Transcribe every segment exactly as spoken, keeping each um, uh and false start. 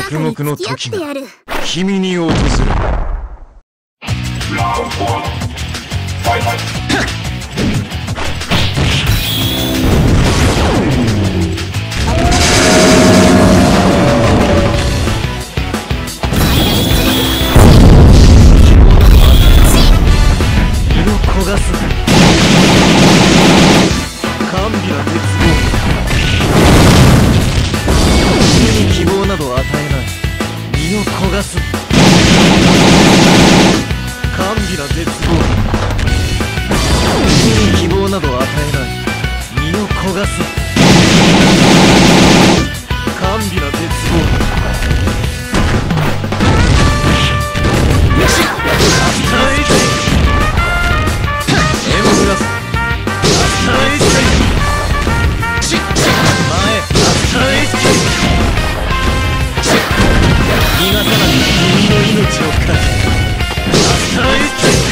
落獄の時が君に訪れる。身を焦がす甘美な絶望、君に希望など与えない。身を焦がす甘美な絶望、君に希望など与えない。身を焦がす甘美な絶望、アスタライズエムプラスアスタライズ前アスタライズ逃がさない君の命をかけアスタライズ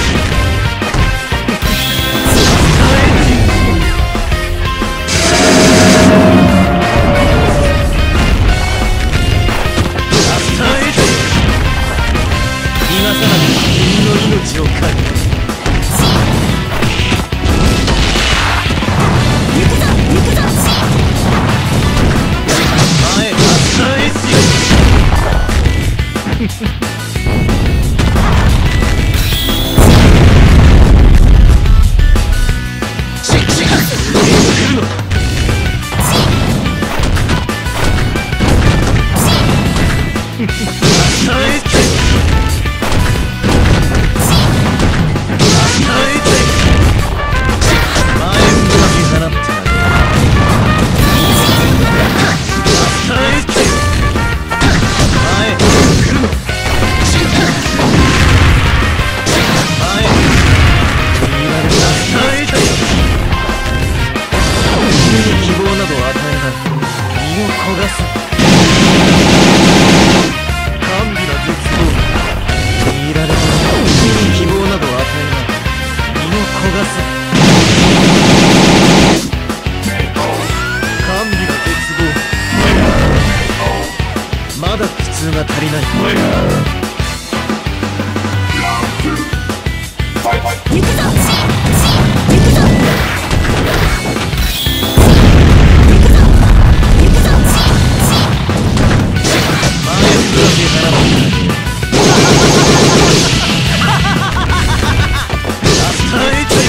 命をかけ行くぞ行くぞ前アスタライズまだ苦痛が足りない。行くぞ行くぞ行くぞ行くぞ前ブラシ払うアスタライズ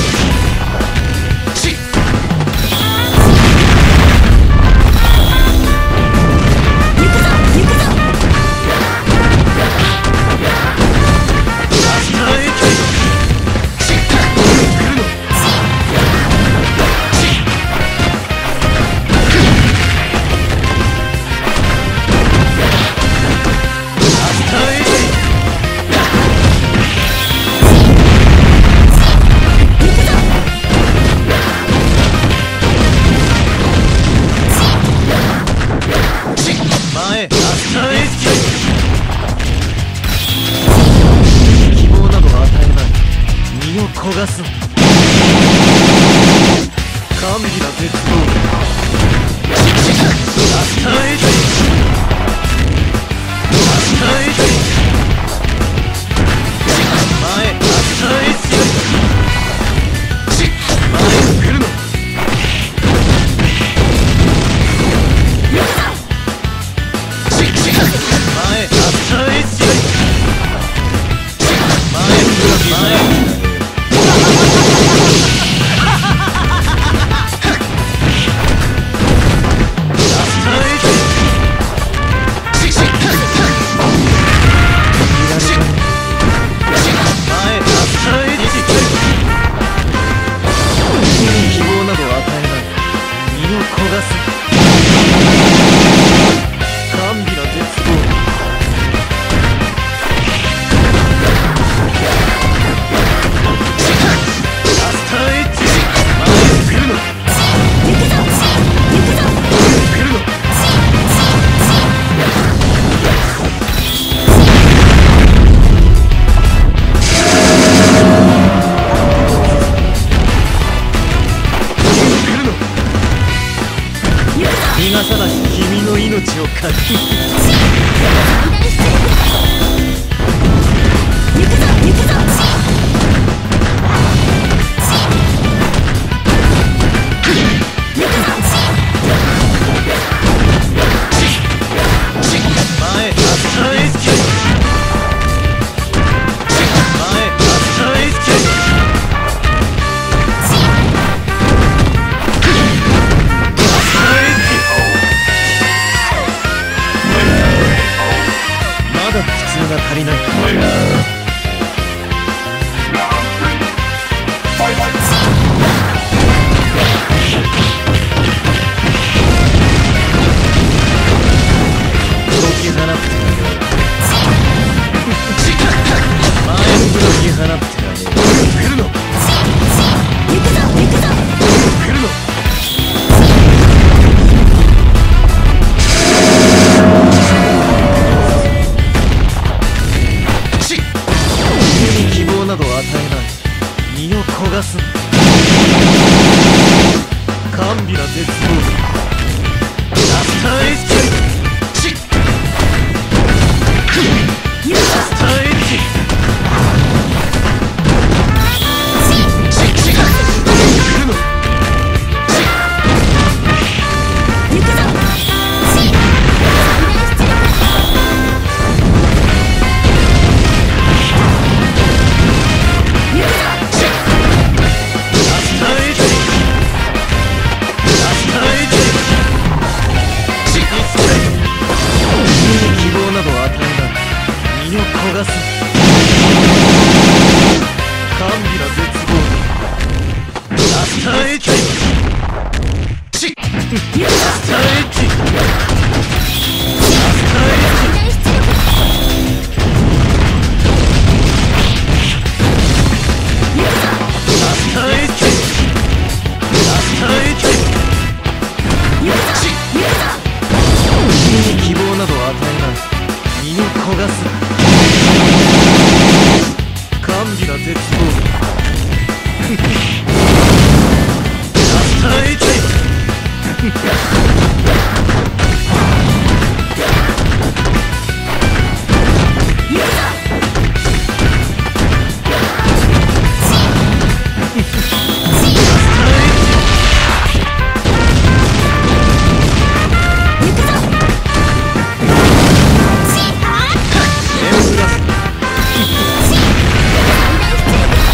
焦がす甘美な絶望、アスタライズアスタライズ前アスタライズ前来るの前アスタライズ前前前がす甘美な絶望ラスターエッジチッラスターエッジチッチッ来るの焦がす甘美な絶望ラスターエッジチッラスターエッジラスターエッジラスターエッジラスターエッジチッ君に希望など与えない身を焦がす甘美な絶望ラスターエッジエンブラス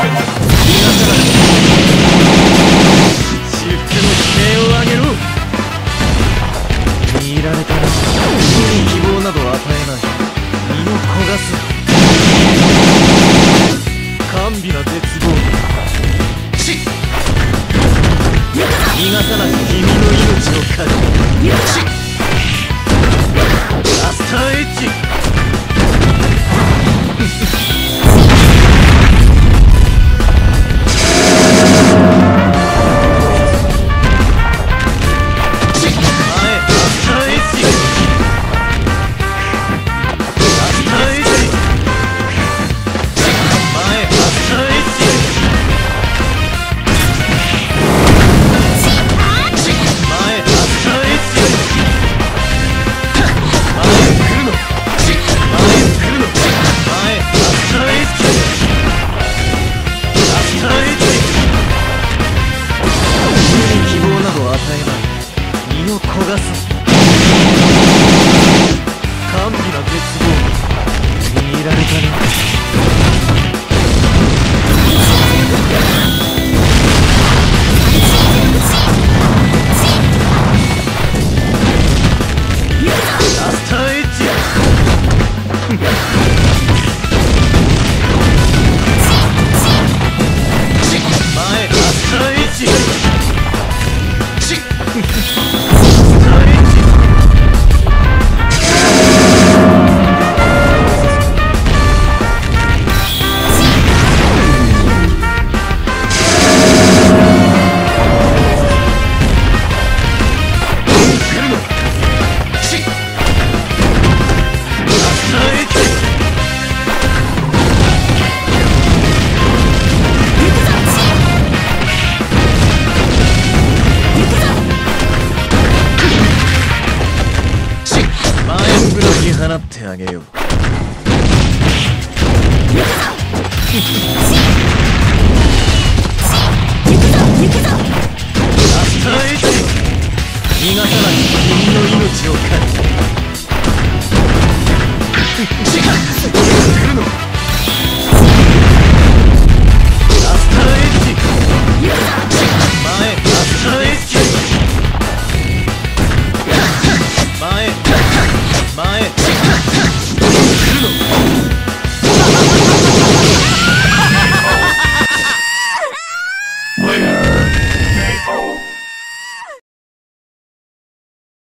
至福の悲鳴を上げろ。見られたら希望など与えない。身を焦がす甘美な絶望。逃がさない君の命をかけラスターエッジ。放ってあげよう。逃がさない君の命をかけ